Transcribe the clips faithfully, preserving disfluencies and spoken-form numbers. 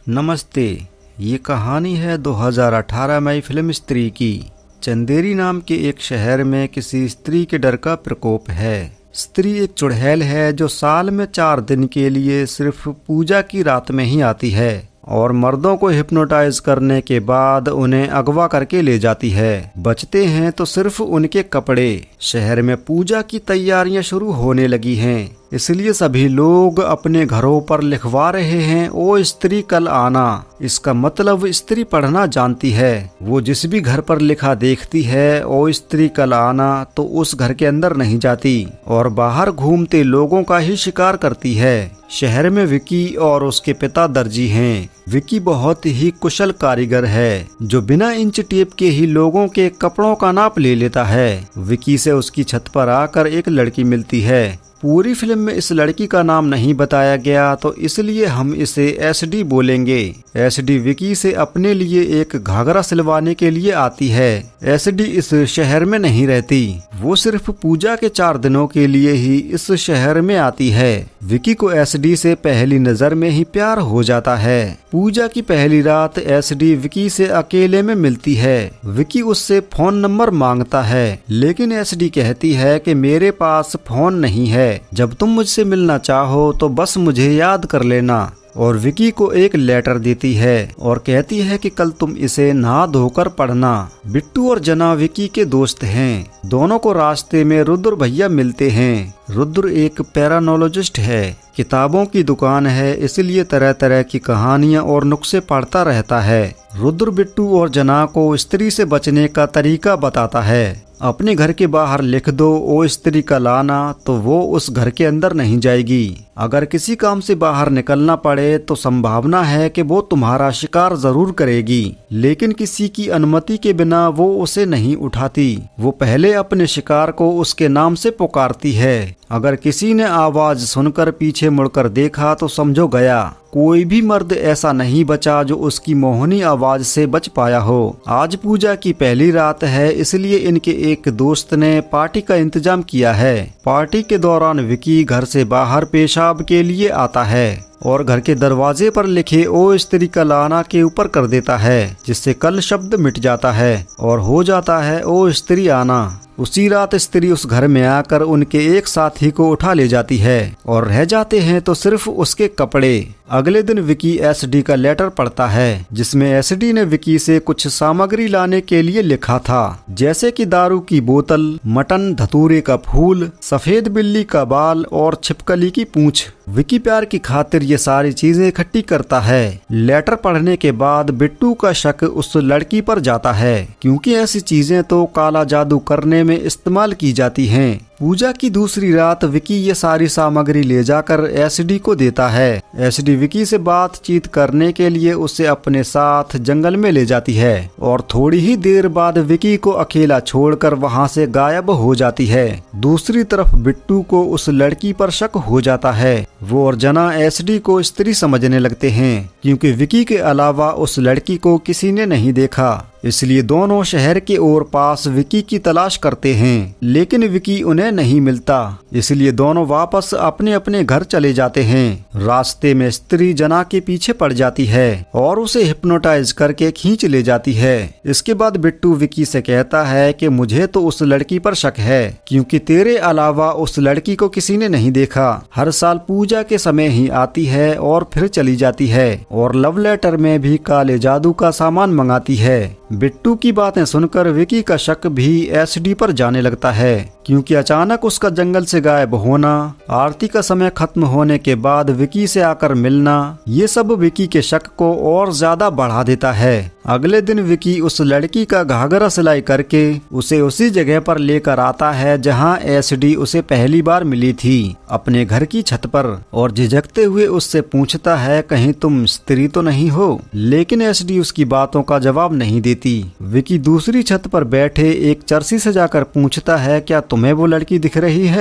नमस्ते। ये कहानी है दो हज़ार अठारह में फिल्म स्त्री की। चंदेरी नाम के एक शहर में किसी स्त्री के डर का प्रकोप है। स्त्री एक चुड़ैल है जो साल में चार दिन के लिए सिर्फ पूजा की रात में ही आती है और मर्दों को हिप्नोटाइज करने के बाद उन्हें अगवा करके ले जाती है। बचते हैं तो सिर्फ उनके कपड़े। शहर में पूजा की तैयारियां शुरू होने लगी हैं, इसलिए सभी लोग अपने घरों पर लिखवा रहे हैं, ओ स्त्री कल आना। इसका मतलब स्त्री पढ़ना जानती है। वो जिस भी घर पर लिखा देखती है, ओ स्त्री कल आना, तो उस घर के अंदर नहीं जाती और बाहर घूमते लोगों का ही शिकार करती है। शहर में विकी और उसके पिता दर्जी हैं। विकी बहुत ही कुशल कारीगर है जो बिना इंच टेप के ही लोगों के कपड़ों का नाप ले लेता है। विकी से उसकी छत पर आकर एक लड़की मिलती है। पूरी फिल्म में इस लड़की का नाम नहीं बताया गया, तो इसलिए हम इसे एसडी बोलेंगे। एसडी विकी से अपने लिए एक घाघरा सिलवाने के लिए आती है। एसडी इस शहर में नहीं रहती, वो सिर्फ पूजा के चार दिनों के लिए ही इस शहर में आती है। विकी को एसडी से पहली नजर में ही प्यार हो जाता है। पूजा की पहली रात एसडी विकी से अकेले में मिलती है। विकी उससे फोन नंबर मांगता है, लेकिन एसडी कहती है कि मेरे पास फोन नहीं है, जब तुम मुझसे मिलना चाहो तो बस मुझे याद कर लेना। और विकी को एक लेटर देती है और कहती है कि कल तुम इसे नहा धोकर पढ़ना। बिट्टू और जना विकी के दोस्त हैं। दोनों को रास्ते में रुद्र भैया मिलते हैं। रुद्र एक पैरानोलॉजिस्ट है। किताबों की दुकान है, इसलिए तरह तरह की कहानियां और नुस्खे पढ़ता रहता है। रुद्र बिट्टू और जना को स्त्री से बचने का तरीका बताता है। अपने घर के बाहर लिख दो, ओ स्त्री का लाना, तो वो उस घर के अंदर नहीं जाएगी। अगर किसी काम से बाहर निकलना पड़े तो संभावना है कि वो तुम्हारा शिकार जरूर करेगी, लेकिन किसी की अनुमति के बिना वो उसे नहीं उठाती। वो पहले अपने शिकार को उसके नाम से पुकारती है। अगर किसी ने आवाज सुनकर पीछे मुड़कर देखा तो समझो गया। कोई भी मर्द ऐसा नहीं बचा जो उसकी मोहनी आवाज से बच पाया हो। आज पूजा की पहली रात है, इसलिए इनके एक दोस्त ने पार्टी का इंतजाम किया है। पार्टी के दौरान विकी घर से बाहर पेशाब के लिए आता है और घर के दरवाजे पर लिखे ओ स्त्री कल आना के ऊपर कर देता है, जिससे कल शब्द मिट जाता है और हो जाता है ओ स्त्री आना। उसी रात स्त्री उस घर में आकर उनके एक साथी को उठा ले जाती है और रह जाते हैं तो सिर्फ उसके कपड़े। अगले दिन विकी एसडी का लेटर पढ़ता है, जिसमें एसडी ने विकी से कुछ सामग्री लाने के लिए लिखा था, जैसे कि दारू की बोतल, मटन, धतूरे का फूल, सफेद बिल्ली का बाल और छिपकली की पूंछ। विकी प्यार की खातिर ये सारी चीजें इकट्ठी करता है। लेटर पढ़ने के बाद बिट्टू का शक उस लड़की पर जाता है, क्योंकि ऐसी चीजें तो काला जादू करने में इस्तेमाल की जाती हैं। पूजा की दूसरी रात विकी ये सारी सामग्री ले जाकर एसडी को देता है। एसडी विकी से बातचीत करने के लिए उसे अपने साथ जंगल में ले जाती है और थोड़ी ही देर बाद विकी को अकेला छोड़कर वहां से गायब हो जाती है। दूसरी तरफ बिट्टू को उस लड़की पर शक हो जाता है। वो और जना एसडी को स्त्री समझने लगते हैं, क्योंकि विकी के अलावा उस लड़की को किसी ने नहीं देखा। इसलिए दोनों शहर के और पास विकी की तलाश करते हैं, लेकिन विकी उन्हें नहीं मिलता। इसलिए दोनों वापस अपने अपने घर चले जाते हैं। रास्ते में स्त्री जना के पीछे पड़ जाती है और उसे हिप्नोटाइज करके खींच ले जाती है। इसके बाद बिट्टू विकी से कहता है कि मुझे तो उस लड़की पर शक है, क्योंकि तेरे अलावा उस लड़की को किसी ने नहीं देखा। हर साल पूजा के समय ही आती है और फिर चली जाती है और लव लेटर में भी काले जादू का सामान मंगाती है। बिट्टू की बातें सुनकर विकी का शक भी एसडी पर जाने लगता है, क्योंकि अचानक उसका जंगल से गायब होना, आरती का समय खत्म होने के बाद विकी से आकर मिलना, ये सब विकी के शक को और ज्यादा बढ़ा देता है। अगले दिन विकी उस लड़की का घाघरा सिलाई करके उसे उसी जगह पर लेकर आता है जहां एसडी उसे पहली बार मिली थी, अपने घर की छत पर, और झिझकते हुए उससे पूछता है कहीं तुम स्त्री तो नहीं हो, लेकिन एसडी उसकी बातों का जवाब नहीं देती। विकी दूसरी छत पर बैठे एक चरसी से जाकर पूछता है क्या तुम्हें वो लड़की दिख रही है।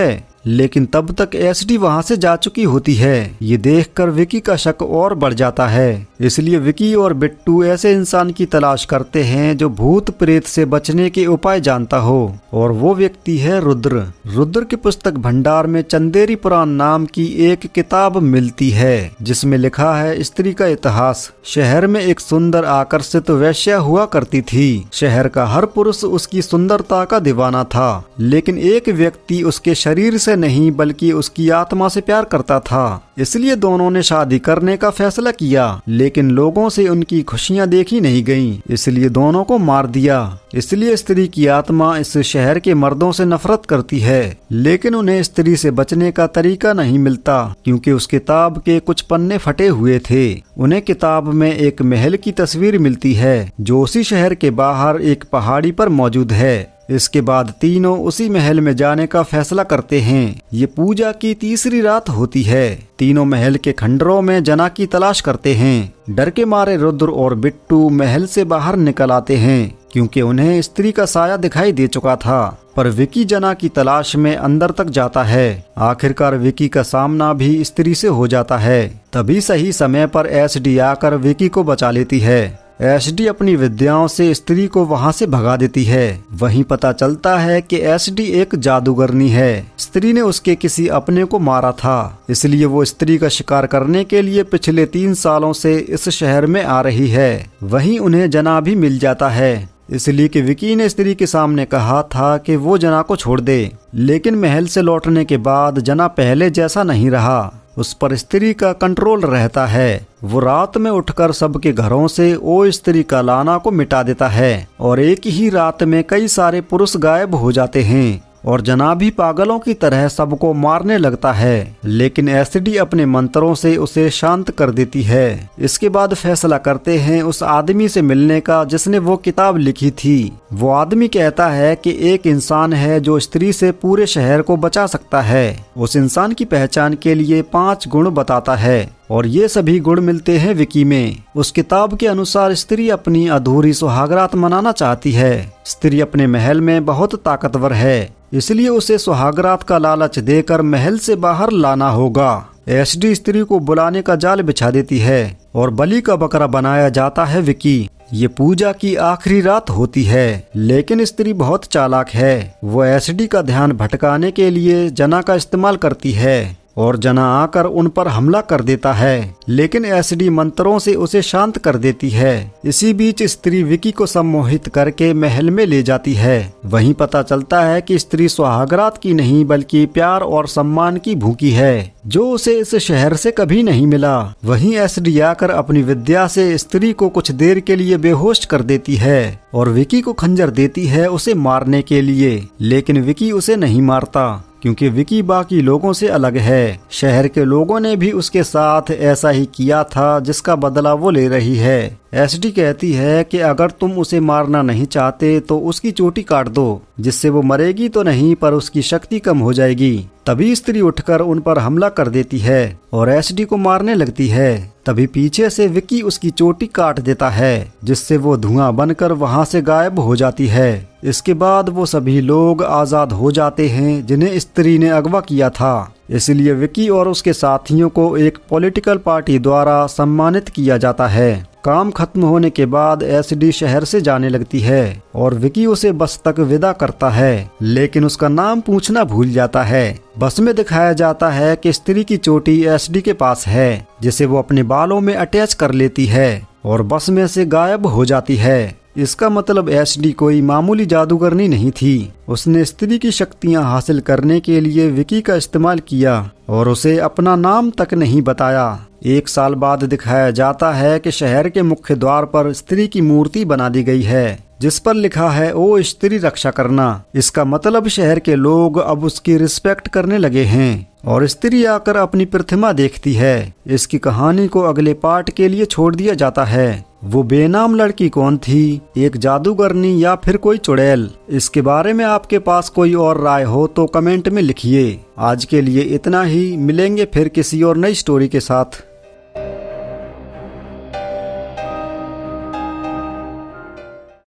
लेकिन तब तक एसडी वहां से जा चुकी होती है। ये देखकर विकी का शक और बढ़ जाता है। इसलिए विकी और बिट्टू ऐसे इंसान की तलाश करते हैं जो भूत प्रेत से बचने के उपाय जानता हो, और वो व्यक्ति है रुद्र। रुद्र के पुस्तक भंडार में चंदेरी पुराण नाम की एक किताब मिलती है जिसमें लिखा है स्त्री का इतिहास। शहर में एक सुंदर आकर्षित वैश्या हुआ करती थी। शहर का हर पुरुष उसकी सुंदरता का दीवाना था, लेकिन एक व्यक्ति उसके शरीर से नहीं बल्कि उसकी आत्मा से प्यार करता था। इसलिए दोनों ने शादी करने का फैसला किया, लेकिन लोगों से उनकी खुशियां देखी नहीं गईं, इसलिए दोनों को मार दिया। इसलिए स्त्री की आत्मा इस शहर के मर्दों से नफरत करती है, लेकिन उन्हें स्त्री से बचने का तरीका नहीं मिलता क्योंकि उस किताब के कुछ पन्ने फटे हुए थे। उन्हें किताब में एक महल की तस्वीर मिलती है जो उसी शहर के बाहर एक पहाड़ी पर मौजूद है। इसके बाद तीनों उसी महल में जाने का फैसला करते हैं। ये पूजा की तीसरी रात होती है। तीनों महल के खंडरों में जना की तलाश करते हैं। डर के मारे रुद्र और बिट्टू महल से बाहर निकल आते हैं क्योंकि उन्हें स्त्री का साया दिखाई दे चुका था। पर विकी जना की तलाश में अंदर तक जाता है। आखिरकार विकी का सामना भी स्त्री से हो जाता है। तभी सही समय पर एसडी आकर विकी को बचा लेती है। एसडी अपनी विद्याओं से स्त्री को वहां से भगा देती है। वहीं पता चलता है कि एसडी एक जादूगरनी है। स्त्री ने उसके किसी अपने को मारा था, इसलिए वो स्त्री का शिकार करने के लिए पिछले तीन सालों से इस शहर में आ रही है। वहीं उन्हें जना भी मिल जाता है, इसलिए कि विकी ने स्त्री के सामने कहा था कि वो जना को छोड़ दे। लेकिन महल से लौटने के बाद जना पहले जैसा नहीं रहा। उस पर स्त्री का कंट्रोल रहता है। वो रात में उठकर सबके घरों से ओ स्त्री का लाना को मिटा देता है और एक ही रात में कई सारे पुरुष गायब हो जाते हैं और जना भी पागलों की तरह सबको मारने लगता है। लेकिन एसडी अपने मंत्रों से उसे शांत कर देती है। इसके बाद फैसला करते हैं उस आदमी से मिलने का जिसने वो किताब लिखी थी। वो आदमी कहता है कि एक इंसान है जो स्त्री से पूरे शहर को बचा सकता है। उस इंसान की पहचान के लिए पांच गुण बताता है और ये सभी गुण मिलते हैं विकी में। उस किताब के अनुसार स्त्री अपनी अधूरी सुहागरात मनाना चाहती है। स्त्री अपने महल में बहुत ताकतवर है, इसलिए उसे सुहागरात का लालच देकर महल से बाहर लाना होगा। एसडी स्त्री को बुलाने का जाल बिछा देती है और बलि का बकरा बनाया जाता है विकी। ये पूजा की आखिरी रात होती है, लेकिन स्त्री बहुत चालाक है। वो एसडी का ध्यान भटकाने के लिए जना का इस्तेमाल करती है और जना आकर उन पर हमला कर देता है, लेकिन एसडी मंत्रों से उसे शांत कर देती है। इसी बीच स्त्री विकी को सम्मोहित करके महल में ले जाती है। वहीं पता चलता है कि स्त्री सुहागरात की नहीं बल्कि प्यार और सम्मान की भूखी है, जो उसे इस शहर से कभी नहीं मिला। वहीं एसडी आकर अपनी विद्या से स्त्री को कुछ देर के लिए बेहोश कर देती है और विकी को खंजर देती है उसे मारने के लिए, लेकिन विकी उसे नहीं मारता क्योंकि विकी बाकी लोगों से अलग है। शहर के लोगों ने भी उसके साथ ऐसा ही किया था जिसका बदला वो ले रही है। एसडी कहती है कि अगर तुम उसे मारना नहीं चाहते तो उसकी चोटी काट दो, जिससे वो मरेगी तो नहीं पर उसकी शक्ति कम हो जाएगी। तभी स्त्री उठकर उन पर हमला कर देती है और एसडी को मारने लगती है। तभी पीछे से विकी उसकी चोटी काट देता है, जिससे वो धुआं बनकर वहां से गायब हो जाती है। इसके बाद वो सभी लोग आजाद हो जाते हैं जिन्हें स्त्री ने अगवा किया था। इसलिए विकी और उसके साथियों को एक पॉलिटिकल पार्टी द्वारा सम्मानित किया जाता है। काम खत्म होने के बाद एसडी शहर से जाने लगती है और विकी उसे बस तक विदा करता है, लेकिन उसका नाम पूछना भूल जाता है। बस में दिखाया जाता है कि स्त्री की चोटी एसडी के पास है, जिसे वो अपने बालों में अटैच कर लेती है और बस में से गायब हो जाती है। इसका मतलब एसडी कोई मामूली जादूगरनी नहीं थी। उसने स्त्री की शक्तियां हासिल करने के लिए विकी का इस्तेमाल किया और उसे अपना नाम तक नहीं बताया। एक साल बाद दिखाया जाता है कि शहर के मुख्य द्वार पर स्त्री की मूर्ति बना दी गई है, जिस पर लिखा है ओ स्त्री रक्षा करना। इसका मतलब शहर के लोग अब उसकी रिस्पेक्ट करने लगे हैं और स्त्री आकर अपनी प्रतिमा देखती है। इसकी कहानी को अगले पार्ट के लिए छोड़ दिया जाता है। वो बेनाम लड़की कौन थी, एक जादूगरनी या फिर कोई चुड़ैल? इसके बारे में आपके पास कोई और राय हो तो कमेंट में लिखिए। आज के लिए इतना ही, मिलेंगे फिर किसी और नई स्टोरी के साथ।